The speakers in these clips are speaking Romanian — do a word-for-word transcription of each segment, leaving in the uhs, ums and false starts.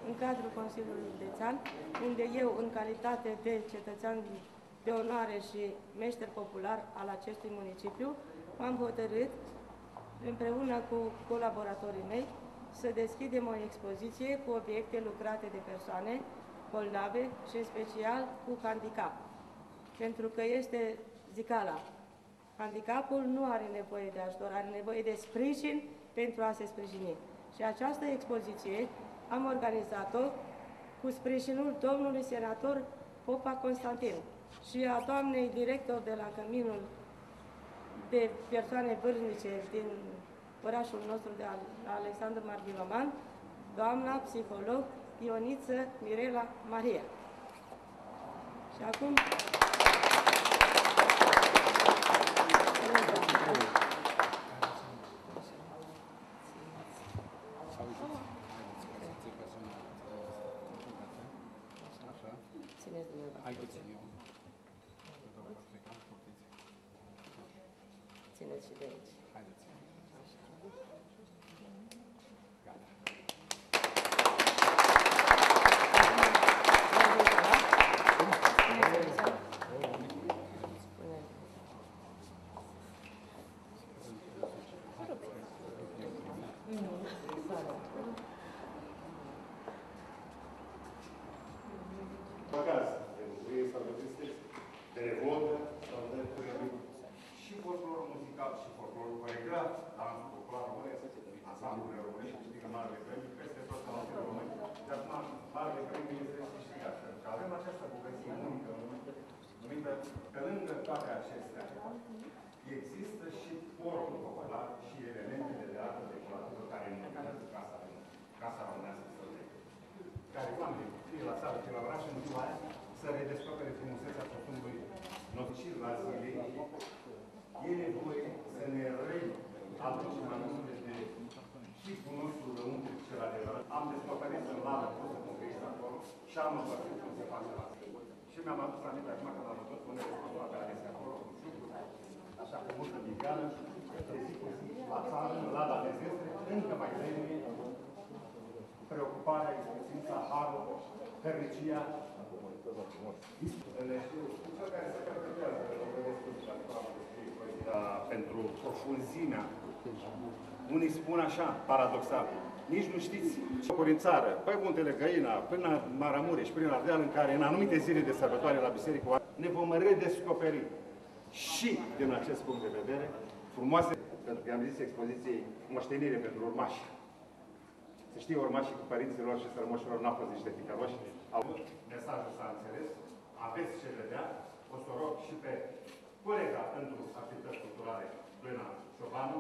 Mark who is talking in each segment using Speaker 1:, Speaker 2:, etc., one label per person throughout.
Speaker 1: în cadrul Consiliului Județean, unde eu, în calitate de cetățean de onoare și meșter popular al acestui municipiu, m-am hotărât, împreună cu colaboratorii mei, să deschidem o expoziție cu obiecte lucrate de persoane bolnave și în special cu handicap. Pentru că este zicala, handicapul nu are nevoie de ajutor, are nevoie de sprijin pentru a se sprijini. Și această expoziție am organizat-o cu sprijinul domnului senator Popa Constantin și a doamnei director de la Căminul de persoane vârstnice din orașul nostru de Alexandru Marghiloman, doamna psiholog Ioniță Mirela Maria. Și acum... Țineți dumneavoastră. Țineți și de aici.
Speaker 2: de revoltă sau de și folclorul muzical și folclorul coregraf, dansul popular românesc, ansamblurile românești câștigă marele premii peste tot în români. De acum, marele premii este câștigat. Pentru că avem această bogăție unică, numită, pe lângă toate acestea, există și portul popular și elementele de artă decorativă care înmățează casa, casa românească străină. Care oamenii, fie la țară, fie la oraș, în ziua aia, să redescopere frumusețea profundului nocil la zilei, e nevoie să ne readucem aminte de chipul nostru lăuntru cel adevărat. Am descoperit în lală cum să convești acolo și am învățat cum se face la zi. Și mi-am adus aminte acum când am văzut unele scoate alese acolo, cu șucuri, așa cu multă migană, de zi cu zi, la țară, în lada de zestre, încă mai vreme, preocuparea, experiența, harul, fernicia, pentru profunzimea. Unii spun așa, paradoxal, nici nu știți ce în țară, pe Muntele Găina, până la Maramureș, până la Ardeal, în care în anumite zile de sărbătoare la biserică ne vom redescoperi și din acest punct de vedere frumoase, pentru că am zis expoziției moștenire pentru urmași. Să știe urmașii cu părinților și strămoșilor n-au fost niște ticăloși. Mesajul s-a înțeles, aveți ce vedea, o să rog și pe colega pentru activități culturale, Plena Ciobanu,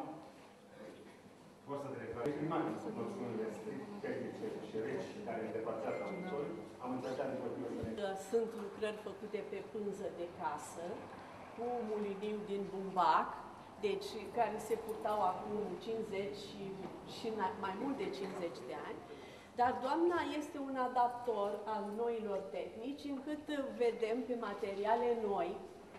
Speaker 2: fostă directoare primară, noțiunile strict tehnice și reci care îndepărtează auditorii, am încercat din vorbire să ne...
Speaker 3: Sunt lucrări făcute pe pânză de casă, cu muliniu din bumbac, deci care se purtau acum cincizeci și, și mai mult de cincizeci de ani. Dar doamna este un adaptor al noilor tehnici, încât vedem pe materiale noi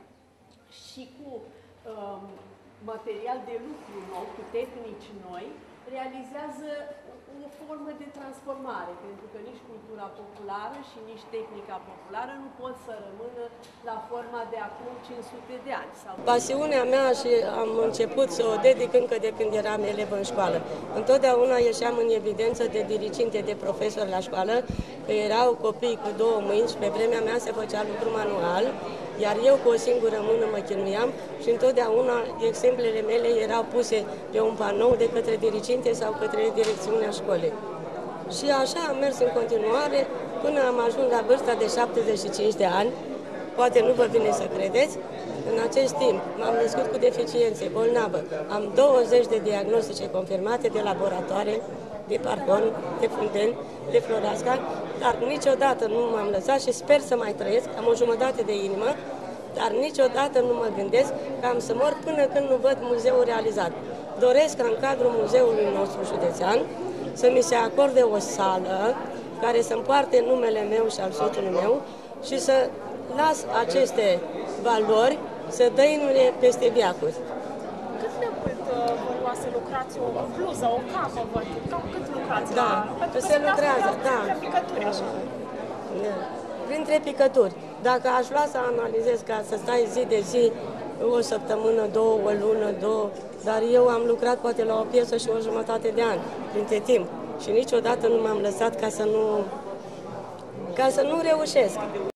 Speaker 3: și cu um, material de lucru nou, cu tehnici noi, realizează o formă de transformare, pentru că nici cultura populară și nici tehnica populară nu pot să rămână la forma de acum cinci sute de ani. Sau...
Speaker 1: Pasiunea mea și am început să o dedic încă de când eram elevă în școală. Întotdeauna ieșeam în evidență de diriginte, de profesori la școală, că erau copii cu două mâini și pe vremea mea se făcea lucru manual, iar eu cu o singură mână mă chinuiam și întotdeauna exemplele mele erau puse pe un panou de către diriginte sau către direcțiunea școlii. Și așa am mers în continuare până am ajuns la vârsta de șaptezeci și cinci de ani. Poate nu vă vine să credeți. În acest timp m-am născut cu deficiențe, bolnavă. Am douăzeci de diagnostice confirmate de laboratoare, de Parcon, de Funteni, de Floreasca, dar niciodată nu m-am lăsat și sper să mai trăiesc. Am o jumătate de inimă, dar niciodată nu mă gândesc că am să mor până când nu văd muzeul realizat. Doresc ca în cadrul muzeului nostru județean să mi se acorde o sală care să împoarte numele meu și al soțului meu și să las aceste valori să dăinuie peste veacuri.
Speaker 4: Cât de mult vă lua să lucrați o bluză, o capă, văd? Cam cât lucrați?
Speaker 1: Da,
Speaker 4: la...
Speaker 1: se lucrează, da.
Speaker 4: Fiindcă așa?
Speaker 1: Da. Printre picături. Dacă aș lua să analizez ca să stai zi de zi, o săptămână, două, o lună, două, dar eu am lucrat poate la o piesă și o jumătate de an, printre timp. Și niciodată nu m-am lăsat ca să nu, ca să nu reușesc.